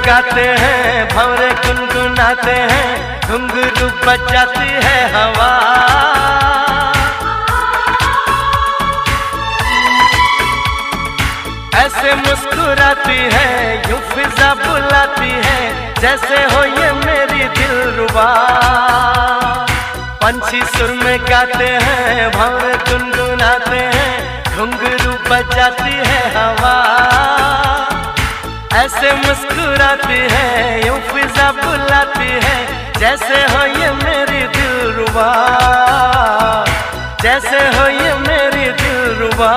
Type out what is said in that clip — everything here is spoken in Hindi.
गाते हैं, भंवरे गुनगुनाते हैं, घुंघरू बजाती है हवा। ऐसे मुस्कुराती है, यूं फिजा बुलाती है, जैसे हो ये मेरी दिलरुबा। पंछी सुर में गाते हैं, भंवरे गुनगुनाते हैं, घुंघरू बजाती है हवा। ऐसे मुस्कुराती है, यूं फिजा बुलाती है, जैसे हो ये मेरी दिलरुबा, जैसे हो ये मेरी दिलरुबा।